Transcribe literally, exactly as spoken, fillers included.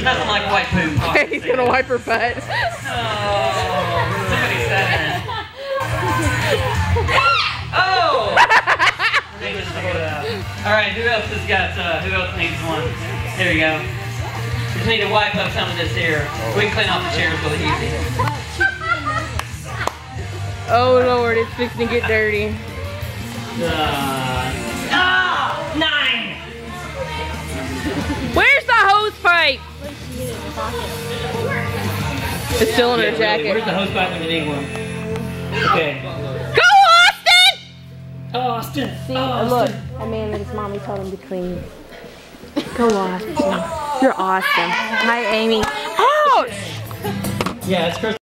There's nothing like white poop. He's gonna wipe her butt. Oh, somebody said that. Oh! Alright, who else has got, uh, who else needs one? There you go. Just need to wipe up some of this here. We can clean off the chairs really easy. Oh Lord, it's fixing to get dirty. Uh, oh, nine! Where's the hose pipe? It's still in Yeah, her jacket. really. Where's the hose pipe when you need one? Okay. Go Austin! Oh, Austin! See, oh, Austin. look, that man that his mommy told him to clean. Go Austin. You're awesome. Hi Amy. Ouch! Yeah, it's Chris.